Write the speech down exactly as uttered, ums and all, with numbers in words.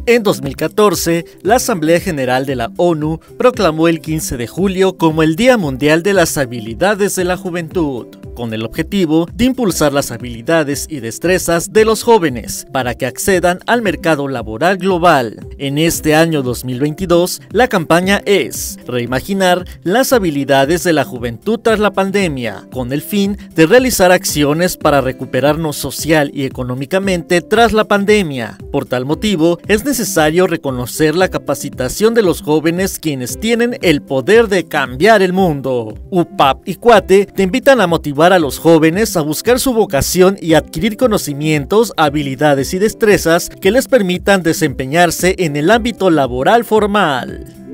En dos mil catorce, la Asamblea General de la ONU proclamó el quince de julio como el Día Mundial de las Habilidades de la Juventud, con el objetivo de impulsar las habilidades y destrezas de los jóvenes para que accedan al mercado laboral global. En este año dos mil veintidós, la campaña es reimaginar las habilidades de la juventud tras la pandemia, con el fin de realizar acciones para recuperarnos social y económicamente tras la pandemia. Por tal motivo, es necesario reconocer la capacitación de los jóvenes, quienes tienen el poder de cambiar el mundo. U P A P y Cuate te invitan a motivar a los jóvenes a buscar su vocación y adquirir conocimientos, habilidades y destrezas que les permitan desempeñarse en el ámbito laboral formal.